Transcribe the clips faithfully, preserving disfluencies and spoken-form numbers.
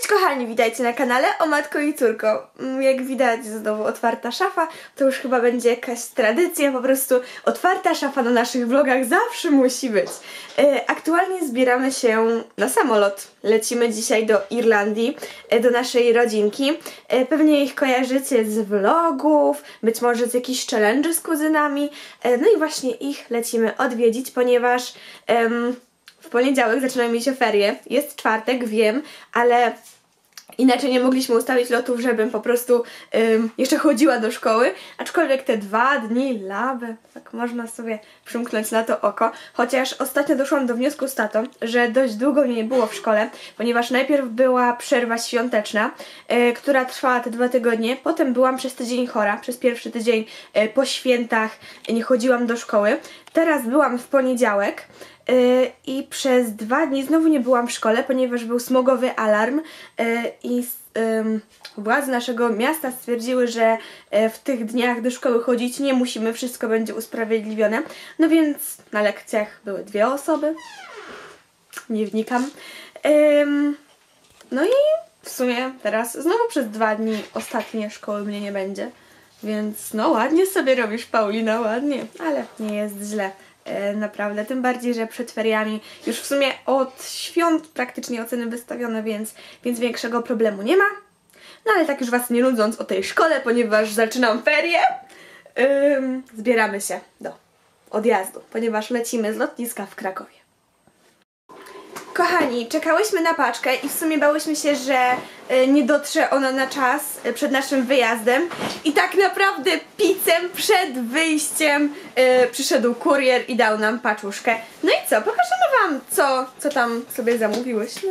Cześć kochani, witajcie na kanale O Matko i Córko. Jak widać, znowu otwarta szafa, to już chyba będzie jakaś tradycja, po prostu otwarta szafa na naszych vlogach zawsze musi być. Aktualnie zbieramy się na samolot. Lecimy dzisiaj do Irlandii, do naszej rodzinki. Pewnie ich kojarzycie z vlogów, być może z jakichś challenge'y z kuzynami. No i właśnie ich lecimy odwiedzić, ponieważ... Um, w poniedziałek zaczynają mieć się ferie. Jest czwartek, wiem, ale inaczej nie mogliśmy ustawić lotów, żebym po prostu ym, jeszcze chodziła do szkoły. Aczkolwiek te dwa dni laby, tak można sobie przymknąć na to oko. Chociaż ostatnio doszłam do wniosku z tatą, że dość długo mnie nie było w szkole, ponieważ najpierw była przerwa świąteczna, yy, która trwała te dwa tygodnie. Potem byłam przez tydzień chora, przez pierwszy tydzień yy, po świętach nie chodziłam do szkoły. Teraz byłam w poniedziałek. Yy, i przez dwa dni znowu nie byłam w szkole, ponieważ był smogowy alarm yy, i yy, władze naszego miasta stwierdziły, że yy, w tych dniach do szkoły chodzić nie musimy, wszystko będzie usprawiedliwione. No więc na lekcjach były dwie osoby, nie wnikam. Yy, no i w sumie teraz znowu przez dwa dni ostatnie szkoły mnie nie będzie, więc no ładnie sobie robisz, Paulina, ładnie, ale nie jest źle. Naprawdę, tym bardziej, że przed feriami już w sumie od świąt praktycznie oceny wystawione, więc, więc większego problemu nie ma. No ale tak już was nie nudząc o tej szkole, ponieważ zaczynam ferie, yy, zbieramy się do odjazdu, ponieważ lecimy z lotniska w Krakowie. Kochani, czekałyśmy na paczkę i w sumie bałyśmy się, że y, nie dotrze ona na czas y, przed naszym wyjazdem. I tak naprawdę pizzem przed wyjściem y, przyszedł kurier i dał nam paczuszkę. No i co? Pokażemy wam, co, co tam sobie zamówiłyśmy.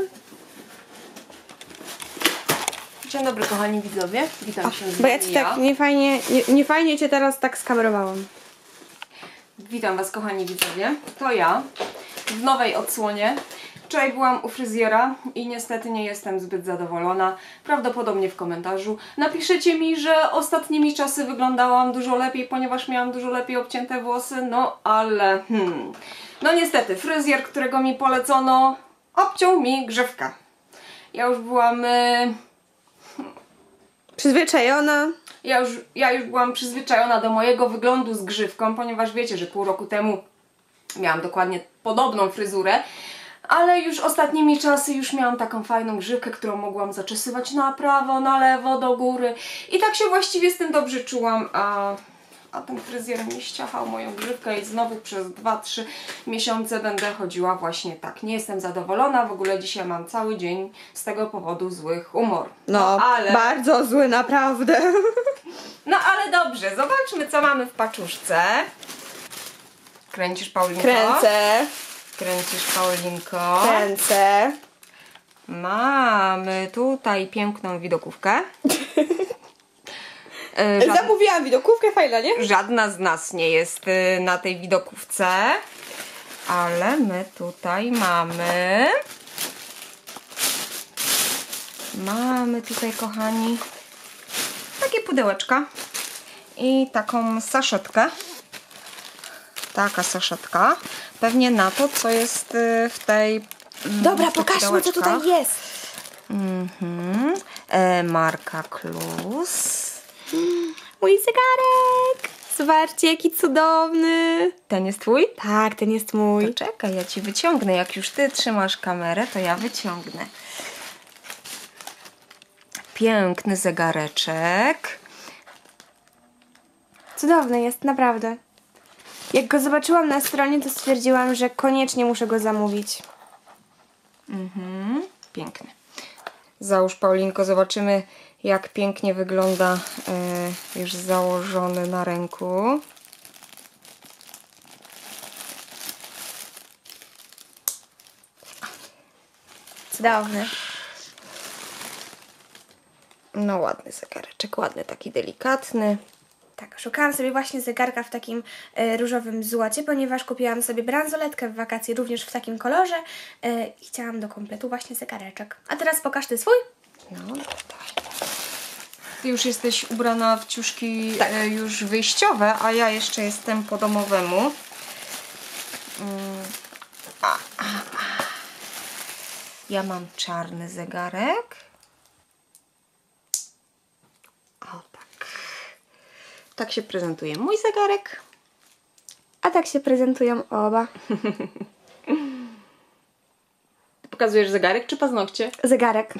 Dzień dobry kochani widzowie, witam się z Bo ja ci tak niefajnie, nie, niefajnie cię teraz tak skamerowałam. Witam was kochani widzowie, to ja w nowej odsłonie. Wczoraj byłam u fryzjera i niestety nie jestem zbyt zadowolona. Prawdopodobnie w komentarzu napiszecie mi, że ostatnimi czasy wyglądałam dużo lepiej, ponieważ miałam dużo lepiej obcięte włosy, no ale hmm. No niestety, fryzjer, którego mi polecono, obciął mi grzywkę. Ja już byłam... Yy... Przyzwyczajona. Ja już, ja już byłam przyzwyczajona do mojego wyglądu z grzywką, ponieważ wiecie, że pół roku temu miałam dokładnie podobną fryzurę, ale już ostatnimi czasy już miałam taką fajną grzywkę, którą mogłam zaczesywać na prawo, na lewo, do góry i tak się właściwie z tym dobrze czułam, a, a ten fryzjer mi ściachał moją grzywkę i znowu przez dwa trzy miesiące będę chodziła właśnie tak. Nie jestem zadowolona, w ogóle dzisiaj mam cały dzień z tego powodu zły humor. No, no ale... bardzo zły, naprawdę. No ale dobrze, zobaczmy co mamy w paczuszce. Kręcisz, Paulinko? Kręcę. Kręcisz, Paulinko? Kręcę. Mamy tutaj piękną widokówkę. Żadna... Zamówiłam widokówkę, fajna, nie? Żadna z nas nie jest na tej widokówce. Ale my tutaj mamy... Mamy tutaj, kochani, takie pudełeczka i taką saszetkę. Taka saszetka. Pewnie na to, co jest w tej... Dobra, pokażmy, co tutaj jest. Mhm. E, marka Klus. Mój zegarek. Zobaczcie, jaki cudowny. Ten jest twój? Tak, ten jest mój. To czekaj, ja ci wyciągnę. Jak już ty trzymasz kamerę, to ja wyciągnę. Piękny zegareczek. Cudowny jest, naprawdę. Jak go zobaczyłam na stronie, to stwierdziłam, że koniecznie muszę go zamówić. Mhm, piękny. Załóż, Paulinko, zobaczymy, jak pięknie wygląda yy, już założony na ręku. Cudowny. No ładny zegareczek, ładny, taki delikatny. Tak, szukałam sobie właśnie zegarka w takim e, różowym złocie, ponieważ kupiłam sobie bransoletkę w wakacje również w takim kolorze e, i chciałam do kompletu właśnie zegareczek. A teraz pokaż ty swój. No tutaj. Ty już jesteś ubrana w ciuszki tak. e, już wyjściowe, a ja jeszcze jestem po domowemu. Mm. A, a, a. Ja mam czarny zegarek. Tak się prezentuje mój zegarek. A tak się prezentują oba. Pokazujesz zegarek czy paznokcie? Zegarek.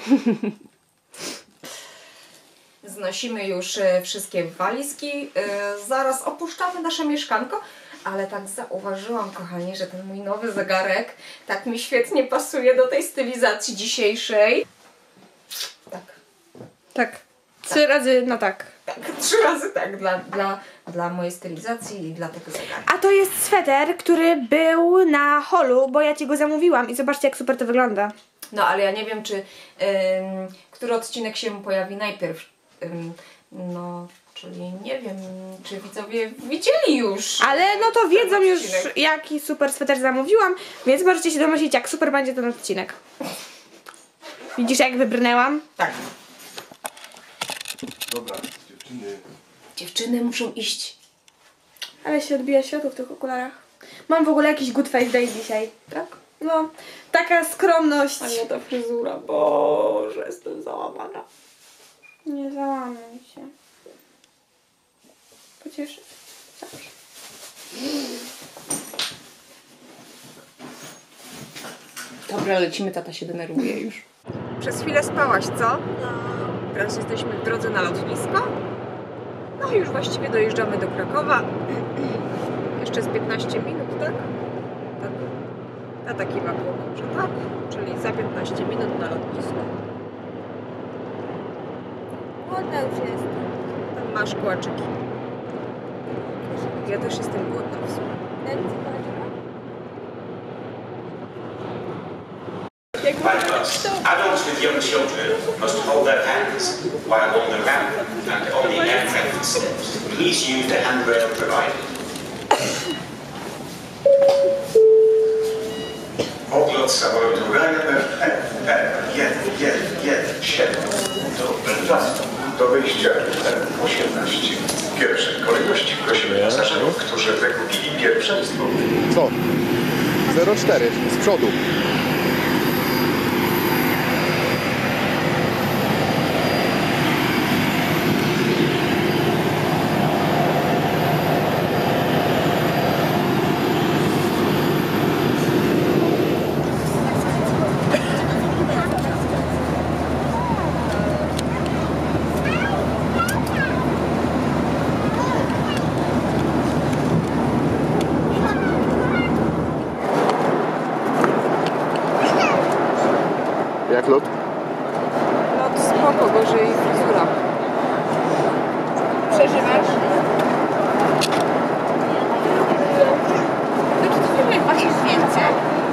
Znosimy już e, wszystkie walizki. E, zaraz opuszczamy nasze mieszkanko. Ale tak zauważyłam, kochani, że ten mój nowy zegarek tak mi świetnie pasuje do tej stylizacji dzisiejszej. Tak. Tak. Trzy tak. razy no tak. Tak, trzy razy tak dla, dla, dla mojej stylizacji i dla tego zegarka. A to jest sweter, który był na holu, bo ja ci go zamówiłam i zobaczcie, jak super to wygląda. No, ale ja nie wiem, czy ym, który odcinek się pojawi najpierw. Ym, no, czyli nie wiem, czy widzowie widzieli już. Ale no to wiedzą już, odcinek. jaki super sweter zamówiłam, więc możecie się domyślić, jak super będzie ten odcinek. Widzisz, jak wybrnęłam? Tak. Dobra, dziewczyny. Dziewczyny muszą iść. Ale się odbija światło w tych okularach. Mam w ogóle jakiś good face day dzisiaj. Tak? No, taka skromność. A nie ta fryzura, Boże, jestem załamana. Nie załamię się. Pocieszyć? Zawsze. Dobra, lecimy, tata się denerwuje już. Przez chwilę spałaś, co? Teraz jesteśmy w drodze na lotnisko. No i już właściwie dojeżdżamy do Krakowa. Jeszcze z piętnaście minut, tak? Tak. Na taki ma głowę, że tak? Czyli za piętnaście minut na lotnisko. Głodna już jestem. Tam masz kłaczyki. Ja też jestem głodna w sumie. Adults with young children must hold their hands while on the ramp and on the aircraft steps. Please use the handrail provided. Odlot samolotu Ryanair jeden jeden jeden siedem do Belfastu do wyjścia M osiemnaście. W pierwszej kolejności prosimy pasażerów, którzy wykupili pierwszeństwo. Co? zero cztery z przodu. Jak lot? Lot spoko, gorzej fryzura. Przeżywasz? No to ty filmujesz właśnie zdjęcia.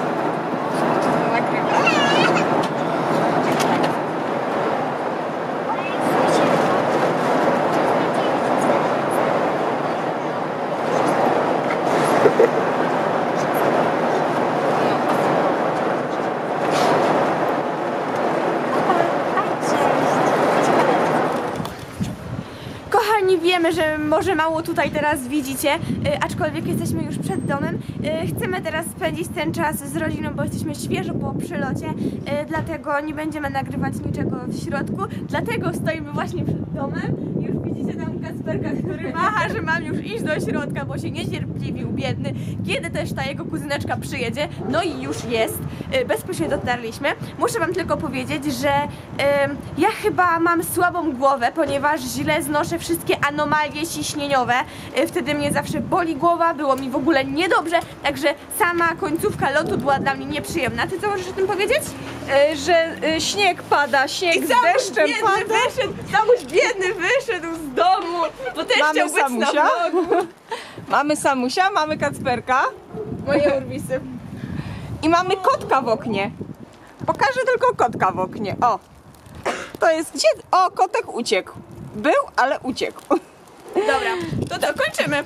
Kochani, wiemy, że może mało tutaj teraz widzicie, y, aczkolwiek jesteśmy już przed domem. Y, chcemy teraz spędzić ten czas z rodziną, bo jesteśmy świeżo po przylocie, y, dlatego nie będziemy nagrywać niczego w środku, dlatego stoimy właśnie przed domem. Już widzicie tam Kacperka, który macha, że mam już iść do środka, bo się niecierpliwił, biedny, kiedy też ta jego kuzyneczka przyjedzie. No i już jest, y, bezpośrednio dotarliśmy. Muszę wam tylko powiedzieć, że y, ja chyba mam słabą głowę, ponieważ źle znoszę wszystkie anomalie ciśnieniowe. Y, Wtedy mnie zawsze boli głowa, było mi w ogóle niedobrze, także sama końcówka lotu była dla mnie nieprzyjemna. Ty co możesz o tym powiedzieć? E, że e, śnieg pada, śnieg I z deszczem biedny pada. wyszedł, Samuś biedny wyszedł z domu, bo też Mamy chciał być Samusia. na vlogu. Mamy Samusia, mamy Kacperka Moje urwisy. i mamy kotka w oknie. Pokażę tylko kotka w oknie. O, to jest gdzie? O, kotek uciekł. Był, ale uciekł. Dobra, to co, kończymy.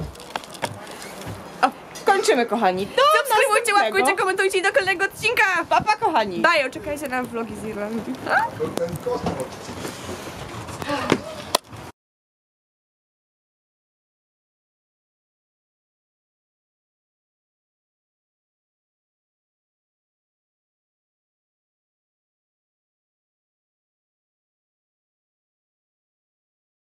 O, kończymy, kochani. Do Subskrybujcie, następnego. łapkujcie, komentujcie i do kolejnego odcinka. Pa, pa, kochani. Bajo, czekajcie na vlogi z Irlandii. To ten kosmos.